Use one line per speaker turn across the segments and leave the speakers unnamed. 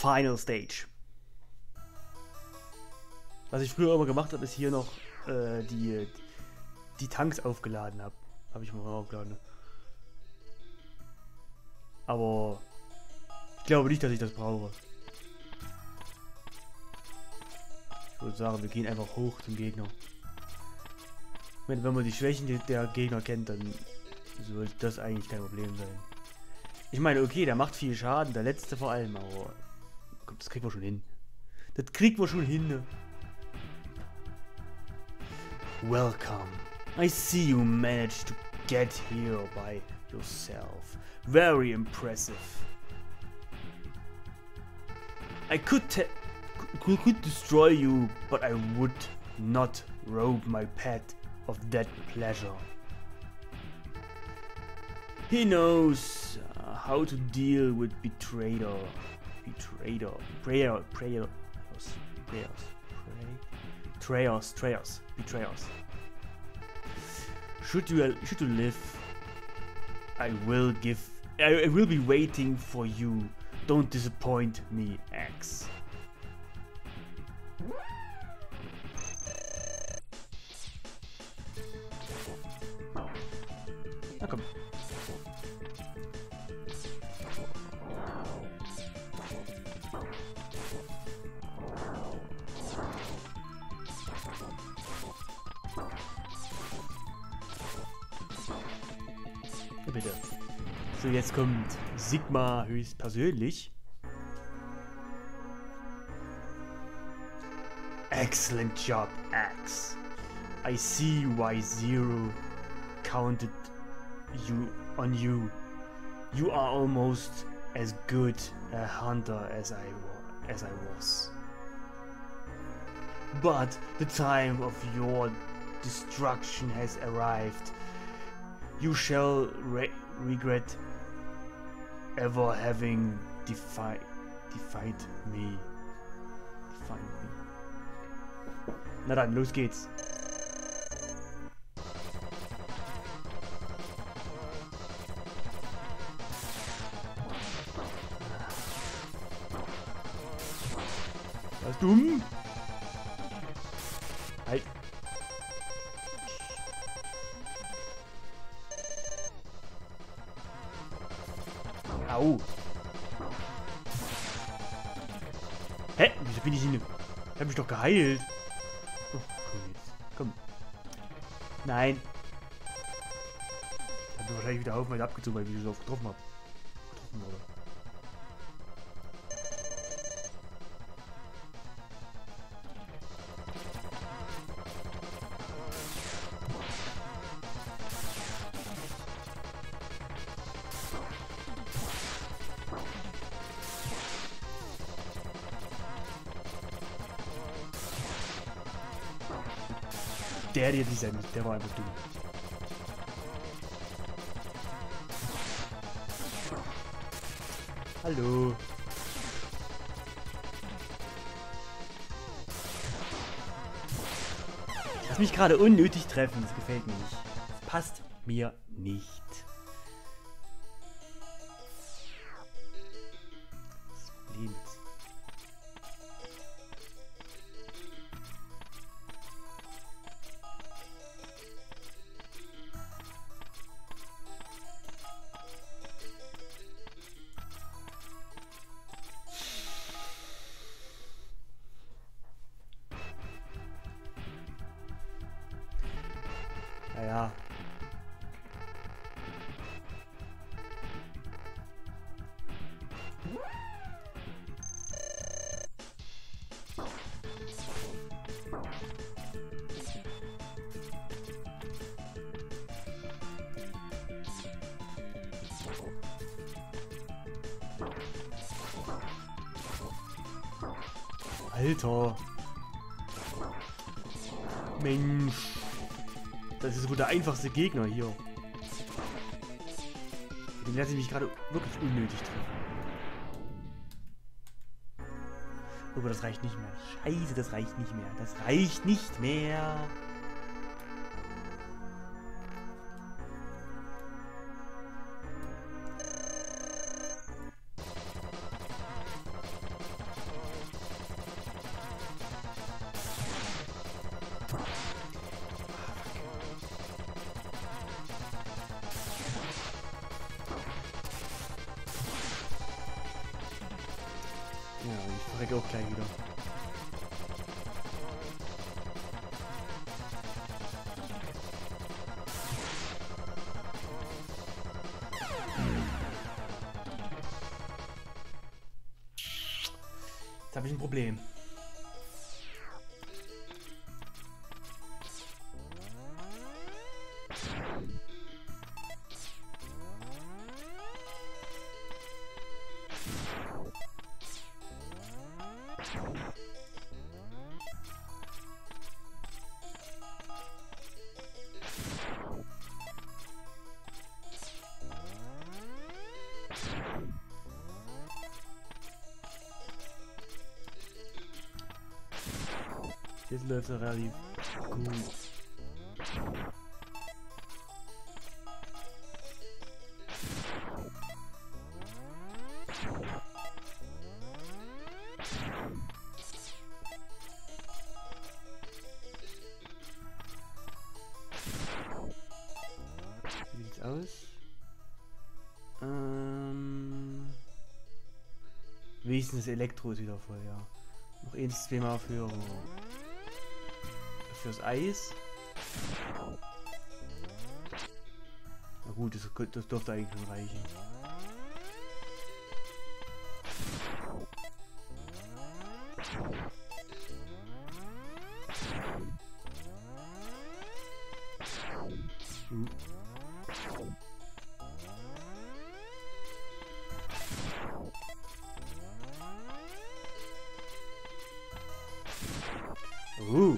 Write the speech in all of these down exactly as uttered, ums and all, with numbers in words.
final stage. Was ich früher immer gemacht habe, ist hier noch äh, die, die Tanks aufgeladen habe. Habe ich mal aufgeladen. Aber ich glaube nicht, dass ich das brauche. Ich würde sagen, wir gehen einfach hoch zum Gegner. Wenn, wenn man die Schwächen der Gegner kennt, dann sollte das eigentlich kein Problem sein. Ich meine, okay, der macht viel Schaden, der letzte vor allem, aber das kriegen wir schon hin. Das kriegen wir schon hin. Ne? Welcome. I see you managed to get here by yourself. Very impressive. I could could, could destroy you, but I would not rob my pet of that pleasure. He knows uh, how to deal with betrayer, betrayer, prayer, prayers, prayers, betrayers, betrayers, betrayers. Should you should you live, I will give. I, I will be waiting for you. Don't disappoint me, X. Na komm. Ja, bitte. So, jetzt kommt Sigma höchstpersönlich. Excellent job, X. I see why Zero counted you on you. You are almost as good a hunter as I as I was. But the time of your destruction has arrived. You shall re regret ever having defied defied me. Defied me. Na dann, los geht's. Was dumm? Halt. Au. Hä? Wieso bin ich hin? Ich hab mich doch geheilt. Oh, komm jetzt. Komm. Nein. Ich hab mir wahrscheinlich wieder Haufenweise abgezogen, weil ich so oft getroffen habe. Getroffen wurde. Der hier nicht sein muss, der war einfach dumm. Hallo. Lass mich gerade unnötig treffen, das gefällt mir nicht. Das passt mir nicht. Das Problem ist. Naja. Alter. Mensch. Das ist wohl der einfachste Gegner hier. Den lasse ich mich gerade wirklich unnötig treffen. Aber das reicht nicht mehr. Scheiße, das reicht nicht mehr. Das reicht nicht mehr. Ja, und ich verrecke auch gleich wieder. Jetzt habe ich ein Problem. Jetzt läuft er relativ gut. Wie sieht's aus? Ähm, wenigstens Elektro ist wieder voll, ja. Noch eins, zweimal für fürs Eis. Na gut, das, das dürfte eigentlich schon reichen. Hm. Uh.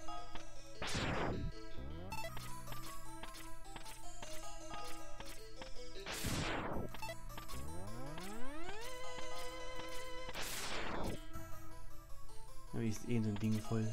Ja, wie ist eh so ein Ding voll.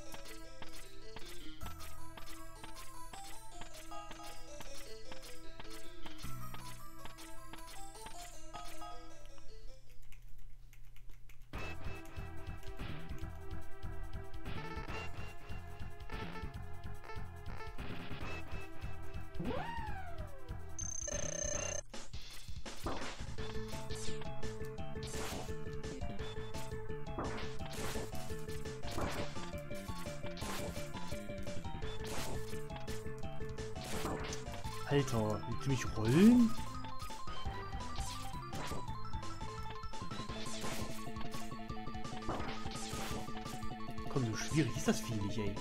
Alter, willst du mich rollen? Komm, so schwierig ist das Vieh nicht, ey.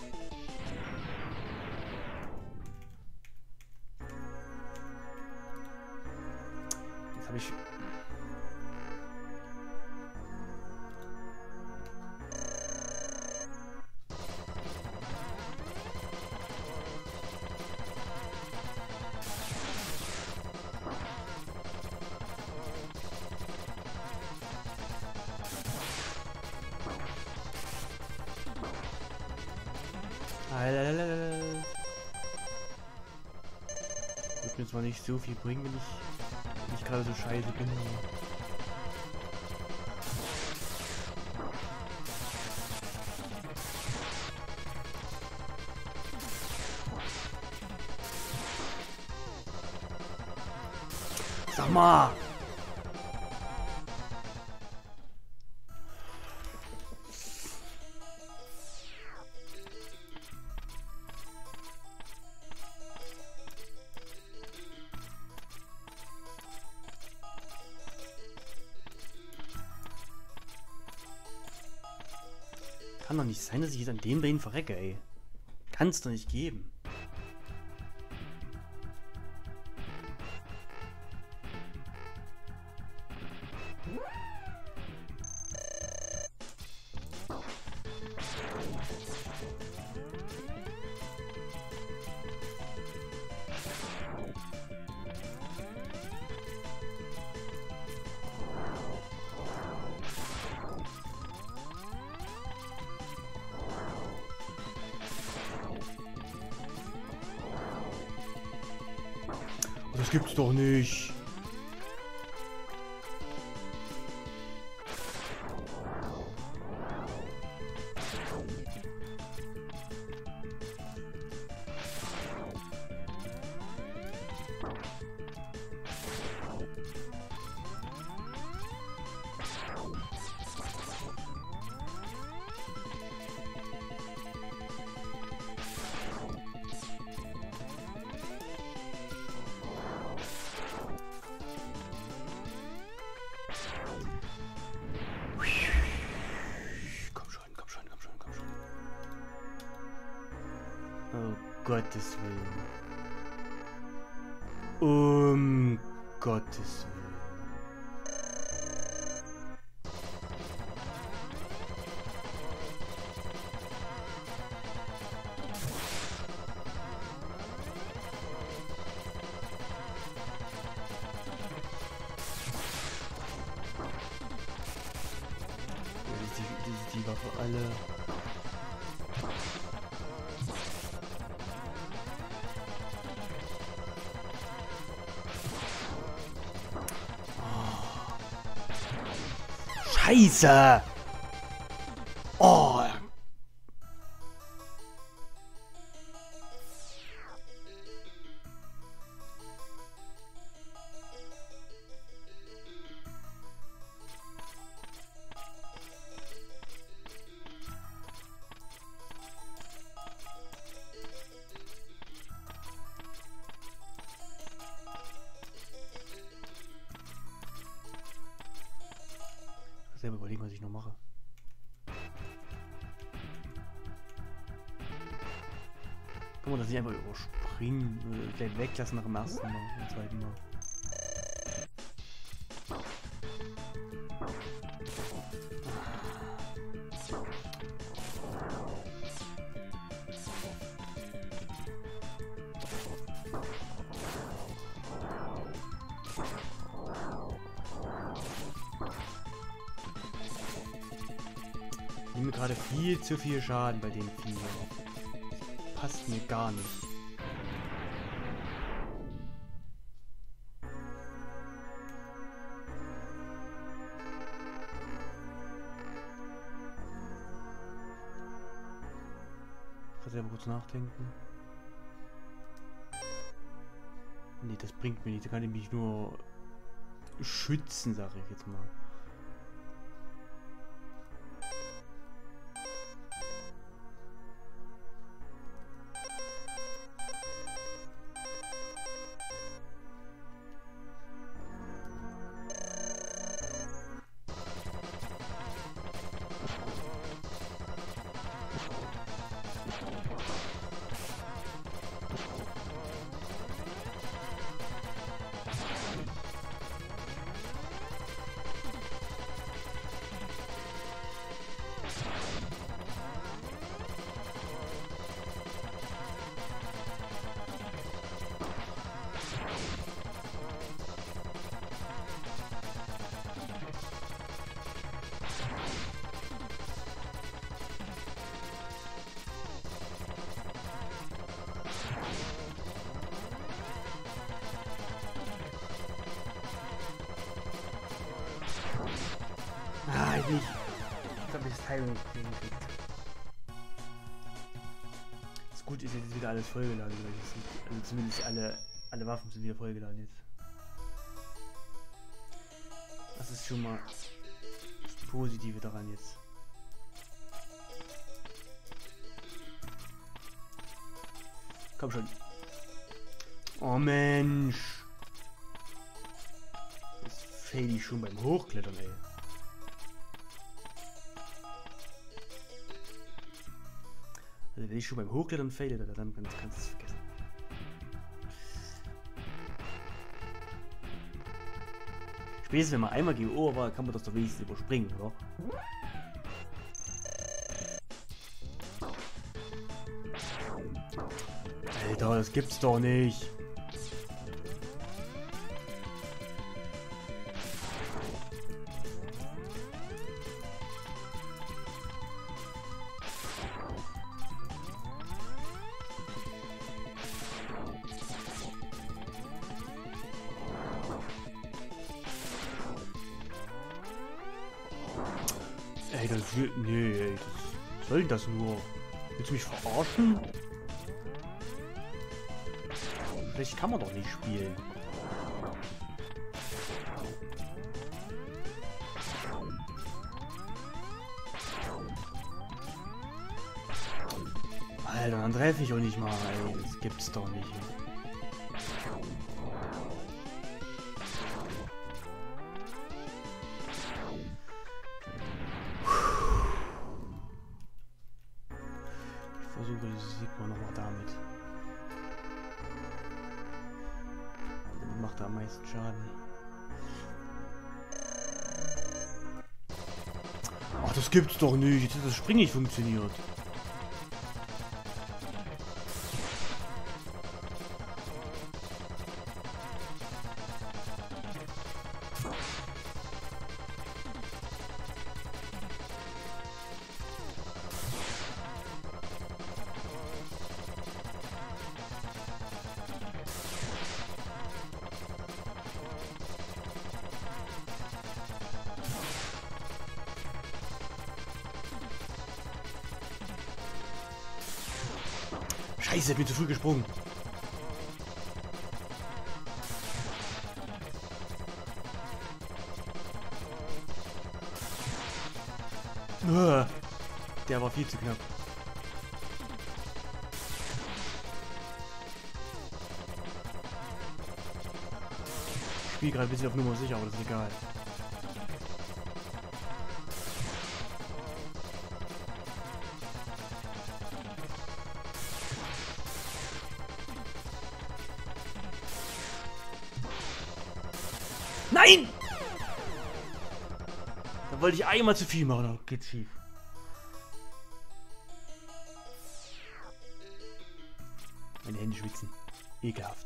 Jetzt habe ich... Wird mir zwar nicht so viel bringen, wenn ich, wenn ich gerade so scheiße bin. Sag mal! Kann doch nicht sein, dass ich jetzt an dem Bein verrecke, ey. Kann's doch nicht geben. Das gibt's doch nicht. Gottes Willen. Um Gottes Willen. Das ist die, das ist die Waffe alle. Scheiße! Oh! Selber überlegen, was ich noch mache. Guck mal, dass ich einfach überspringen oder gleich weglassen nach dem ersten Mal, beim zweiten Mal. Ich nehme gerade viel zu viel Schaden bei den Viechern. Passt mir gar nicht. Ich kann selber kurz nachdenken. Nee, das bringt mir nicht. Da kann ich mich nur schützen, sage ich jetzt mal. Ah, ich nicht. Ich habe das Timing nicht hingekriegt. Das Gute ist jetzt wieder alles vollgeladen, glaube ich. Also zumindest alle, alle Waffen sind wieder vollgeladen jetzt. Das ist schon mal das Positive daran jetzt. Komm schon. Oh Mensch. Jetzt fail ich schon beim Hochklettern, ey. Also wenn ich schon beim Hochklettern faile, dann kannst du es vergessen. Spätestens wenn man einmal G O war, kann man das doch wenigstens überspringen, oder? Alter, das gibt's doch nicht. Ey, das wird... Nee, ey, was soll denn das nur? Willst du mich verarschen? Vielleicht kann man doch nicht spielen. Alter, dann treffe ich auch nicht mal, ey. Das gibt's doch nicht. Ich versuche, das sieht man nochmal damit. macht er am meisten Schaden? Ach, das gibt's doch nicht. Jetzt hat das Springen nicht funktioniert. Scheiße, ich bin zu früh gesprungen. Uah, der war viel zu knapp. Ich spiele gerade ein bisschen auf Nummer sicher, aber das ist egal. Nein! Da wollte ich einmal zu viel machen, dann geht's schief. Meine Hände schwitzen. Ekelhaft.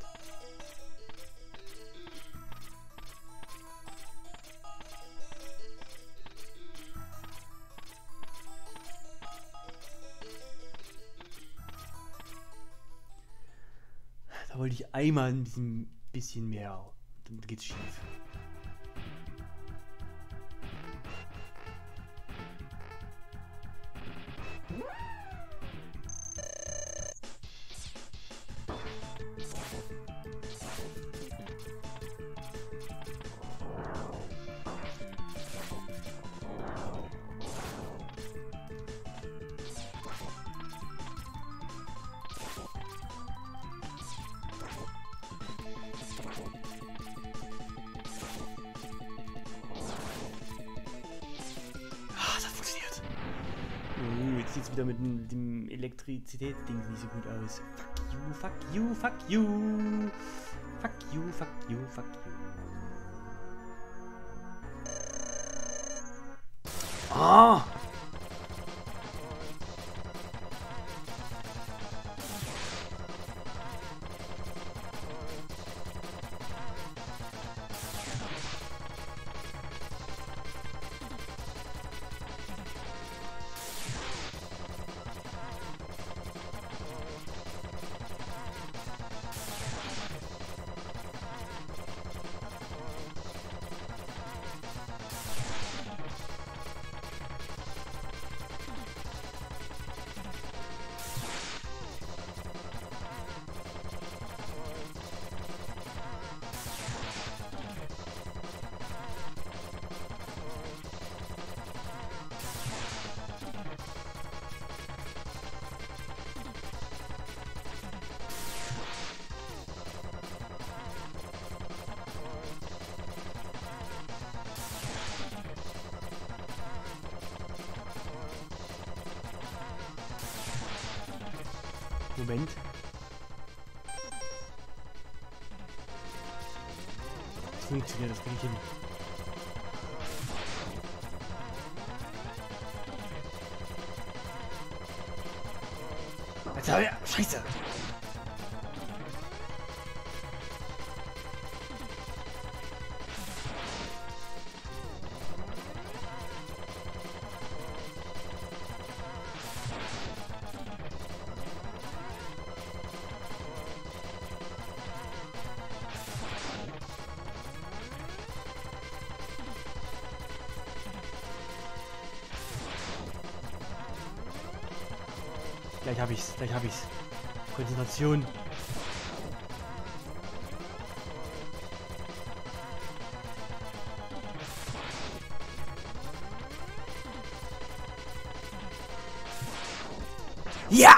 Da wollte ich einmal ein bisschen, bisschen mehr. Dann geht's schief. Jetzt sieht es wieder mit dem, dem Elektrizitätsding nicht so gut aus. Fuck you, fuck you, fuck you. Fuck you, fuck you, fuck you. Ah! Moment. Das funktioniert, das kriege ich hin. Alter, ja, Scheiße! Gleich hab ich's, gleich hab ich's. Konzentration. Ja!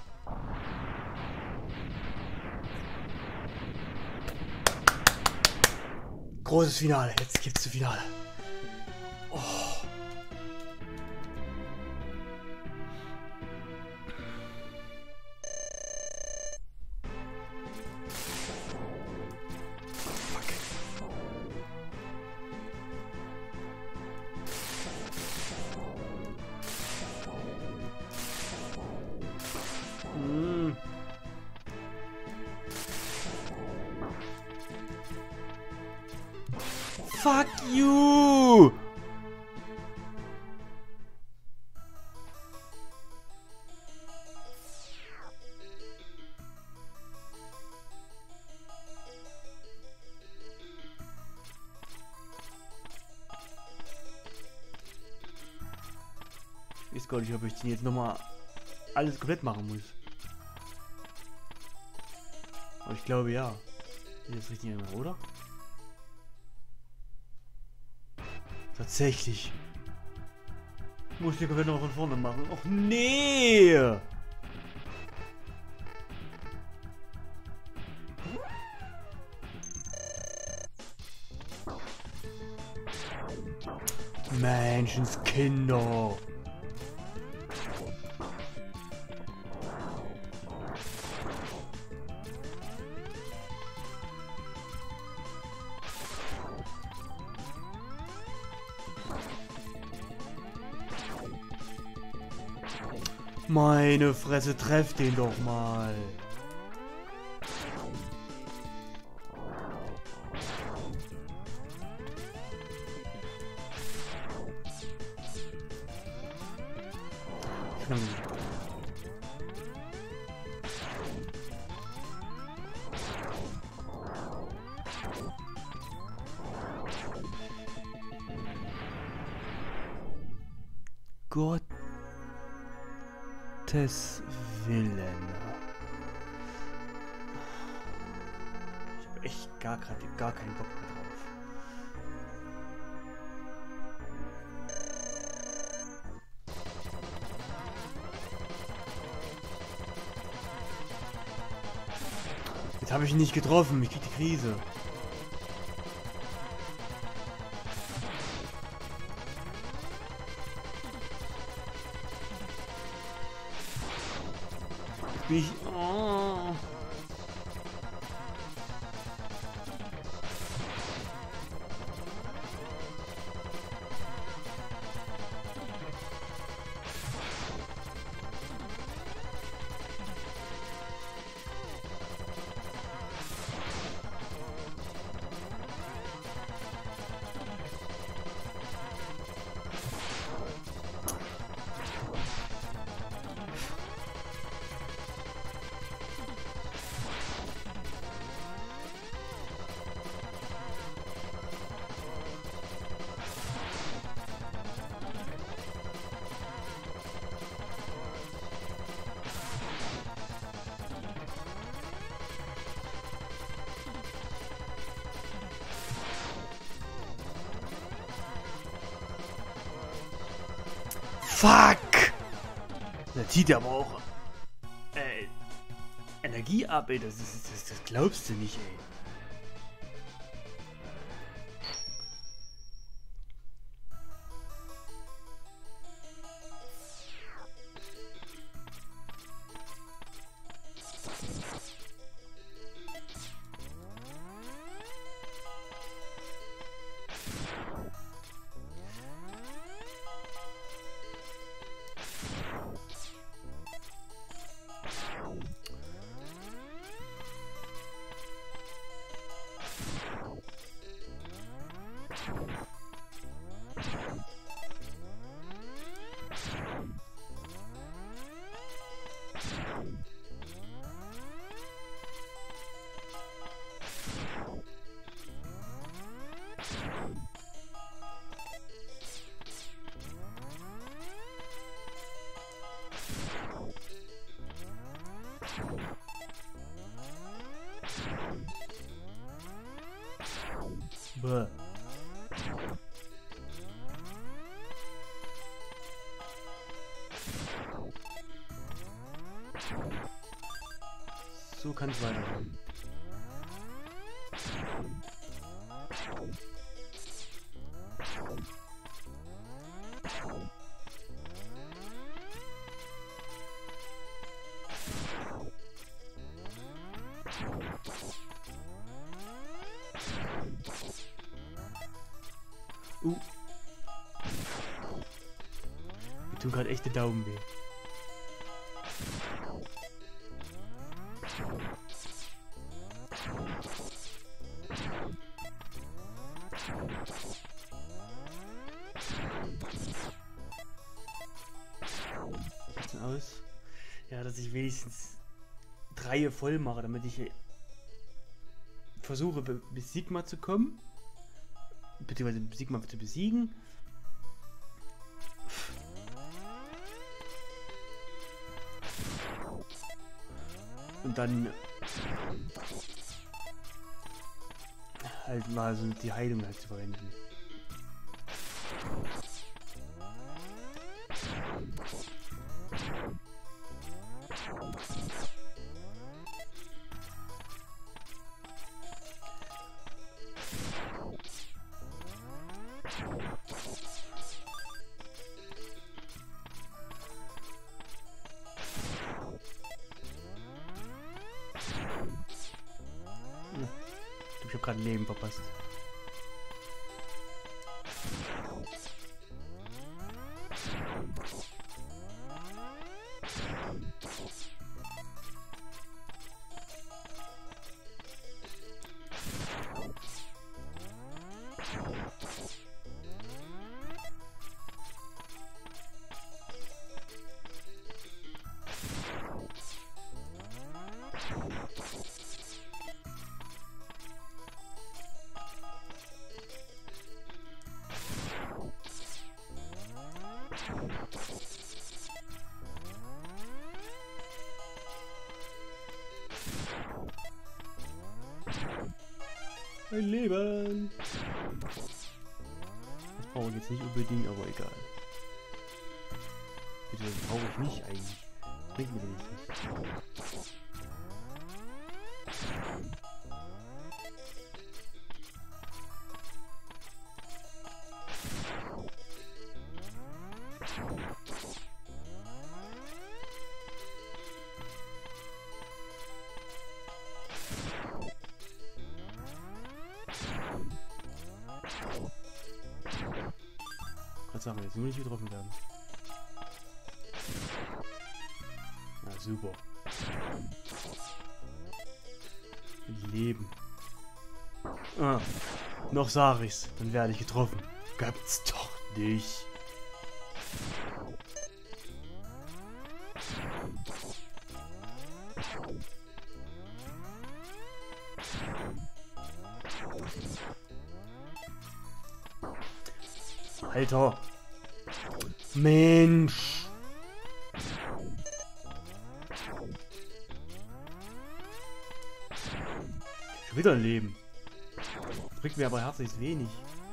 Großes Finale, jetzt gibt's das Finale. Oh. Fuck. Fuck you! Ich weiß gar nicht, ob ich den jetzt nochmal alles komplett machen muss. Aber ich glaube ja. Ist das richtig immer, oder? Tatsächlich. Muss ich den komplett noch von vorne machen. Och nee! Menschenskinder. Meine Fresse, treff den doch mal. Gottes Willen. Ich habe echt gar, grad, gar keinen Bock mehr drauf. Jetzt habe ich ihn nicht getroffen. Ich krieg die Krise. Ich, oh. Fuck! Da zieht er aber auch äh, Energie ab, ey. Das, ist, das, das glaubst du nicht, ey. Bäh. So kann es weitergehen. Uh. Wir tun gerade echte Daumen weh. aus, ja, dass ich wenigstens drei voll mache, damit ich versuche bis Sigma zu kommen, beziehungsweise Sigma zu besiegen. Und dann halt mal so die Heilung halt zu verwenden. Ich habe gerade ein Leben verpasst. Mein Leben! Das brauche ich jetzt nicht unbedingt, aber egal. Bitte, das brauche ich nicht eigentlich. Das bringt mir nichts. Sachen jetzt nur nicht getroffen werden. Na super. Leben. Ah, noch sag ich's, dann werde ich getroffen. Gab's doch nicht. Alter. Mensch. Schon wieder ein Leben. Das bringt mir aber herzlich wenig.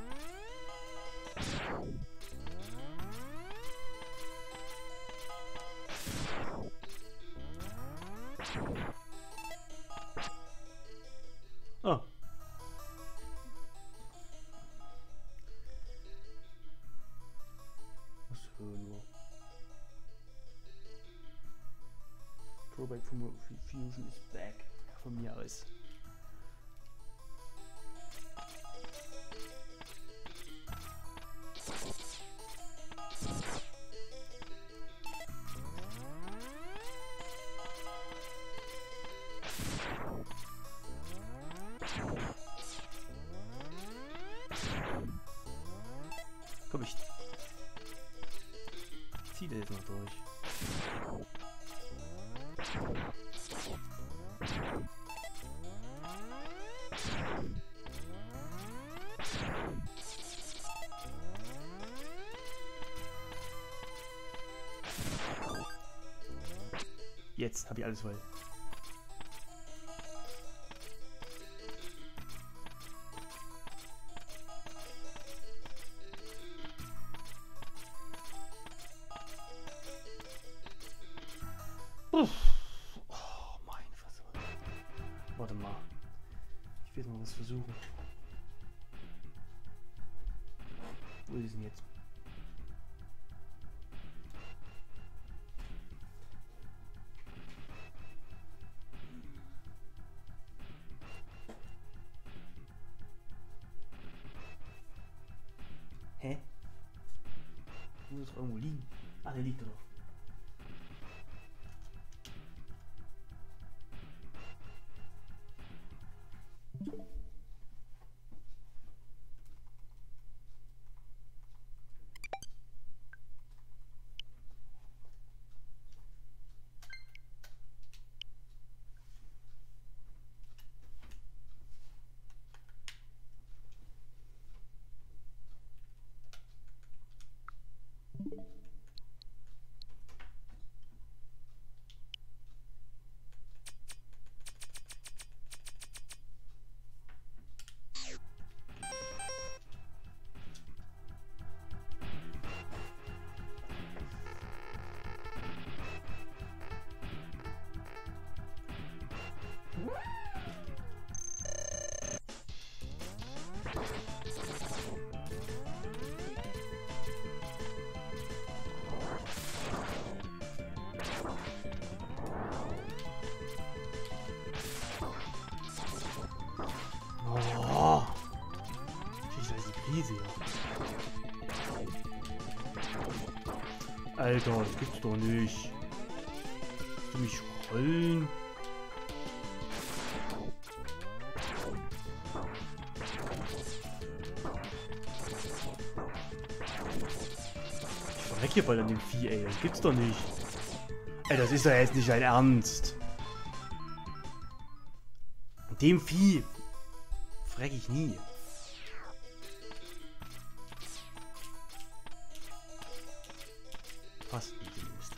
Ah. Throwback Fusion is back. Von mir aus. Komm, ich zieh das jetzt noch durch. Jetzt habe ich alles voll. Uff. Oh mein Fresse. Warte mal. Ich will mal was versuchen. Wo ist denn jetzt? Hä? Muss doch irgendwo liegen. Ah, der liegt da doch. Alter, das gibt's doch nicht. Willst du mich rollen? Ich verreck hier voll an dem Vieh, ey. Das gibt's doch nicht. Ey, das ist doch jetzt nicht dein Ernst. An dem Vieh verreck ich nie. Fast nicht gelöst.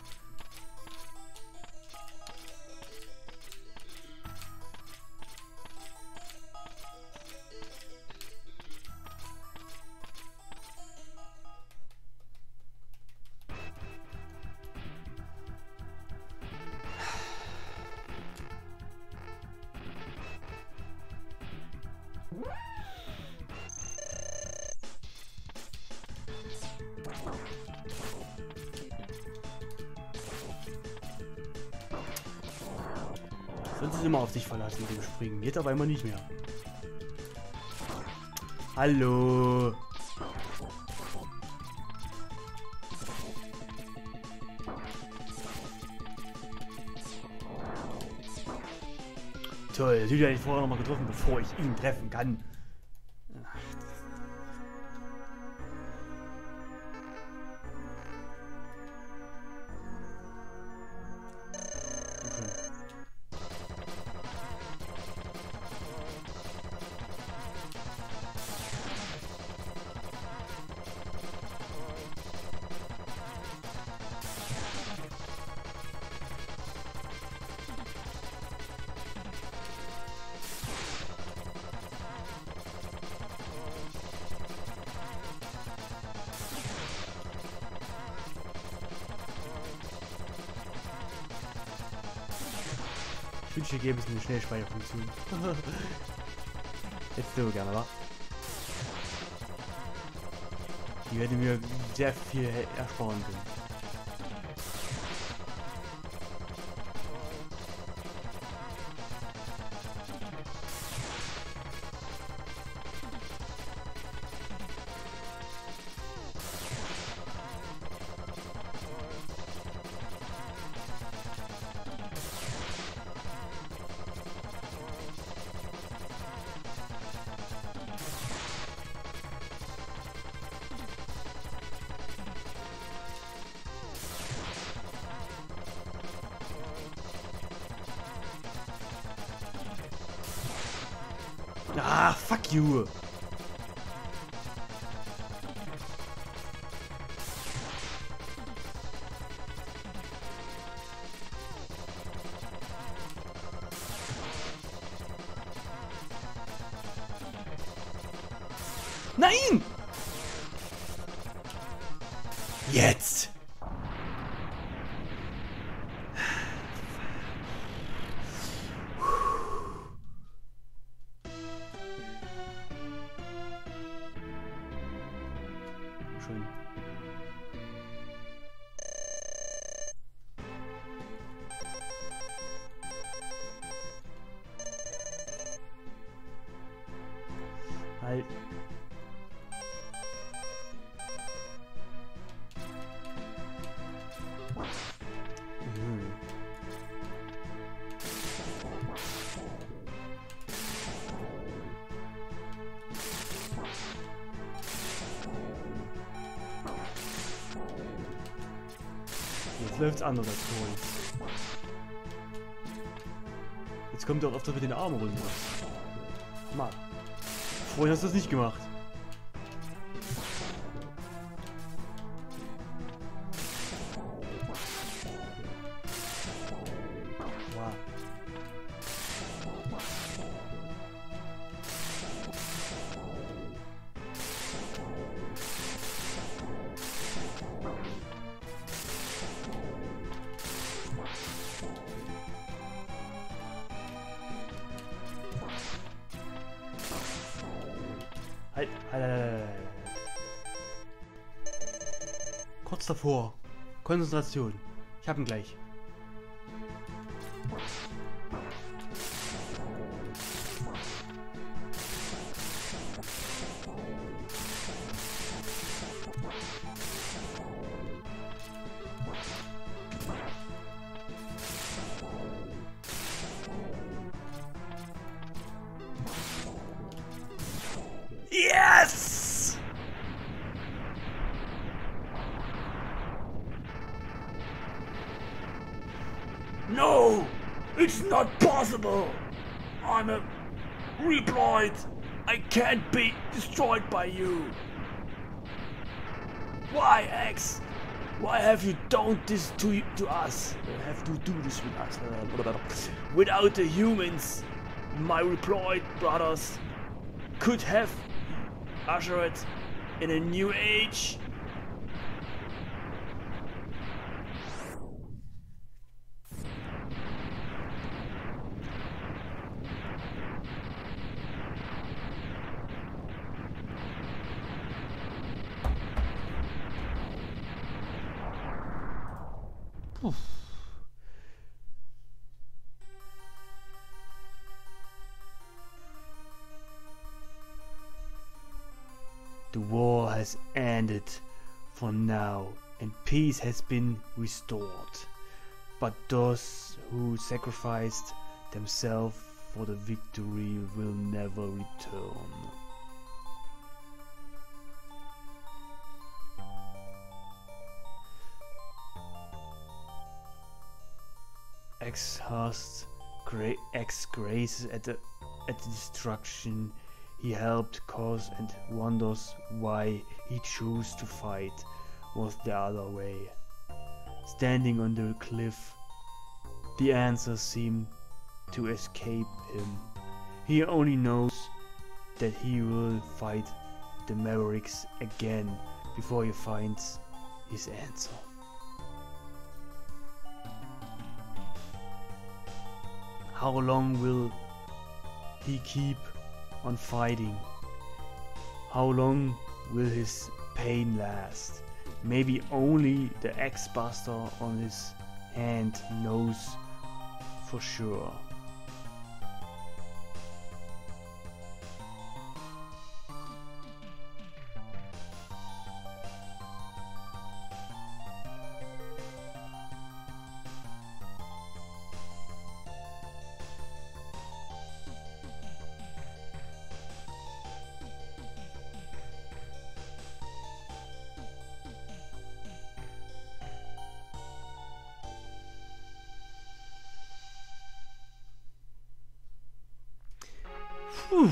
Sonst ist immer auf sich verlassen mit dem Springen. Jetzt aber immer nicht mehr. Hallo. Toll, das hätte ich vorher noch mal getroffen, bevor ich ihn treffen kann. Ich wünsche, hier gäbe es eine Schnellspeicherfunktion. Jetzt so gerne, wa? Die hätte mir sehr viel ersparen können. Ah, fuck you! Nein! Jetzt! Schön. Halt. Mhm. Jetzt läuft's anders als vorhin. Jetzt kommt er auch öfter mit den Armen runter. Mann. Vorhin hast du das nicht gemacht. Wow. Halt, halt, halt, halt. Kurz davor. Konzentration. Ich hab ihn gleich. No! It's not possible! I'm a Reploid! I can't be destroyed by you! Why, X? Why have you done this to to us? You have to do this with us. Without the humans, my Reploid brothers could have ushered in a new age. The war has ended for now, and peace has been restored. But those who sacrificed themselves for the victory will never return. Exhaust gra X graces at the at the destruction he helped cause and wonders why he chose to fight was the other way. Standing on the cliff, the answers seem to escape him. He only knows that he will fight the Mavericks again before he finds his answer. How long will he keep on fighting? How long will his pain last? Maybe only the X-Buster on his hand knows for sure. Puh.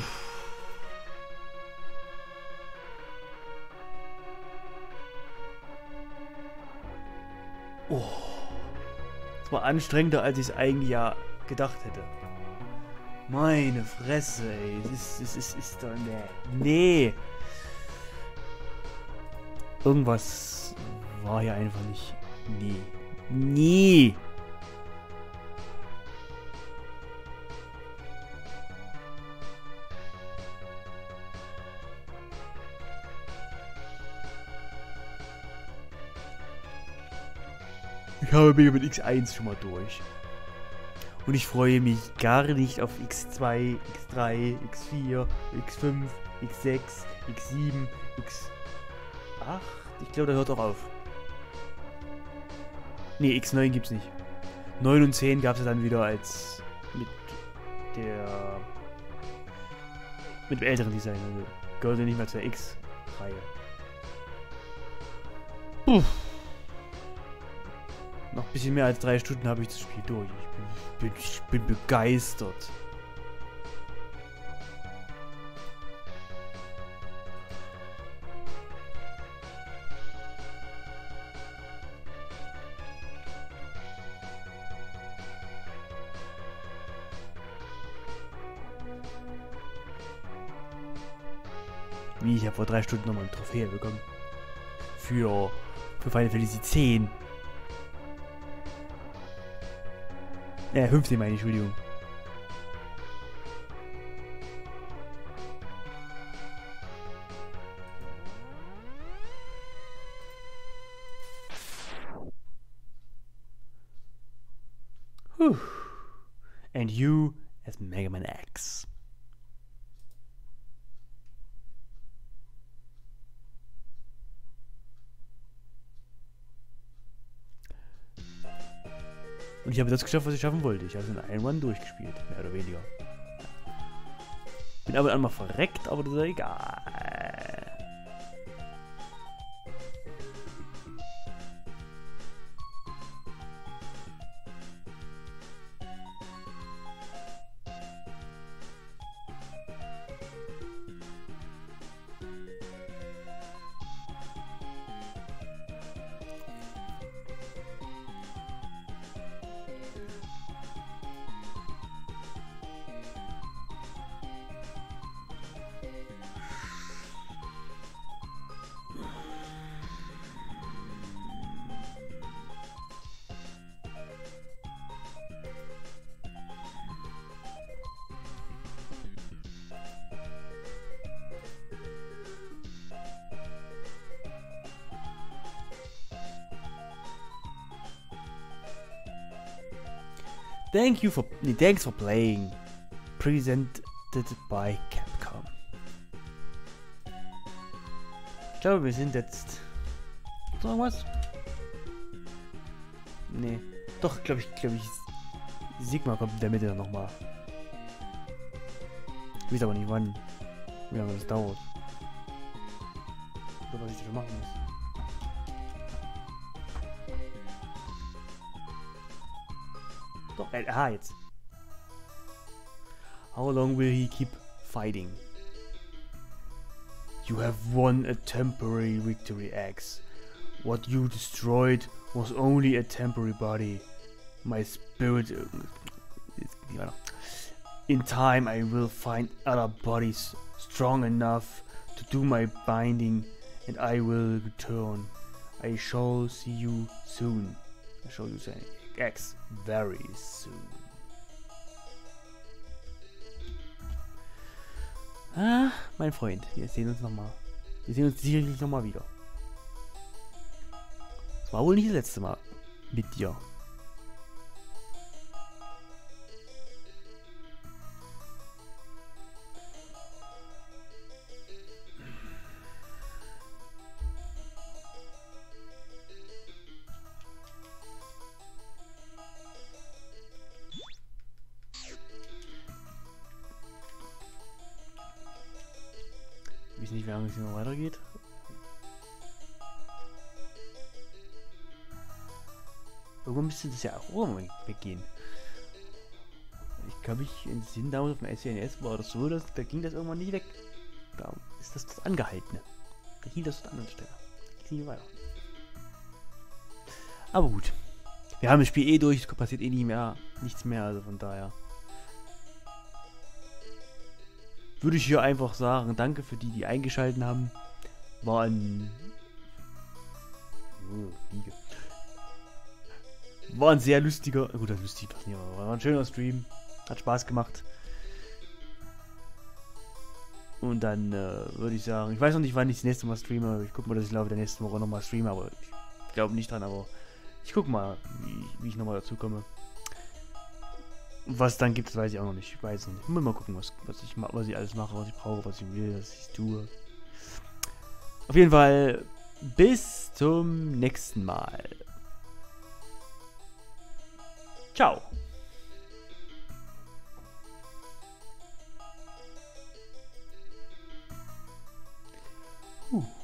Oh. Das war anstrengender, als ich es eigentlich ja gedacht hätte. Meine Fresse, ey. Das ist, das ist, ist doch... Nee. Nee. Irgendwas war hier einfach nicht... Nee. Nee. Ich habe Mega Man X eins schon mal durch. Und ich freue mich gar nicht auf X zwei, X drei, X vier, X fünf, X sechs, X sieben, X acht. Ich glaube, da hört auch auf. Ne, X neun gibt's nicht. neun und zehn gab es ja dann wieder als mit der mit dem älteren Design. Also gehört ja nicht mehr zur X-Reihe. Puh. Noch ein bisschen mehr als drei Stunden habe ich das Spiel durch. Ich bin, bin, ich bin begeistert. Wie, ich habe vor drei Stunden nochmal eine Trophäe bekommen. Für, für Final Fantasy zehn. Ja, fünfzehn meine ich, Entschuldigung. Whew. And you as Mega Man X. Und ich habe das geschafft, was ich schaffen wollte. Ich habe es in einem Run durchgespielt, mehr oder weniger. Bin aber einmal verreckt, aber das ist ja egal. Thank you for... Nee, thanks for playing. Presented by Capcom. Ich glaube, wir sind jetzt... Noch irgendwas? Nee. Doch, glaube ich, glaube ich... Sigma kommt in der Mitte nochmal. Ich weiß aber nicht wann. Wie lange das dauert. Oder was ich dafür machen muss. Doch, äh, aha, jetzt. How long will he keep fighting? You have won a temporary victory, X. What you destroyed was only a temporary body. My spirit... In time I will find other bodies strong enough to do my binding and I will return. I shall see you soon. I shall you say X very soon. Ah, mein Freund, wir sehen uns nochmal. Wir sehen uns sicherlich nochmal wieder. Das war wohl nicht das letzte Mal mit dir. Ich weiß nicht, wie lange es hier noch weitergeht. Irgendwann müsste das ja auch irgendwann weggehen. Ich kann mich entsinnen, damals auf dem S N E S war das so, dass, da ging das irgendwann nicht weg. Da ist das, das angehalten. Da hielt das an der anderen Stelle. Da ging nicht weiter. Aber gut. Wir haben das Spiel eh durch, es passiert eh nicht mehr, nichts mehr, also von daher. Würde ich hier einfach sagen, danke für die, die eingeschaltet haben. War ein... Oh, Liege. War ein sehr lustiger... Gut, das lustig passt nicht, aber war ein schöner Stream. Hat Spaß gemacht. Und dann äh, würde ich sagen, ich weiß noch nicht, wann ich das nächste Mal streame. Ich gucke mal, dass ich glaube der nächsten Woche nochmal streame, aber ich glaube nicht dran, aber ich gucke mal, wie, wie ich nochmal dazu komme. Was dann gibt, das weiß ich auch noch nicht. Ich weiß nicht. Ich muss mal gucken, was, was, ich, was ich alles mache, was ich brauche, was ich will, was ich tue. Auf jeden Fall, bis zum nächsten Mal. Ciao. Uh.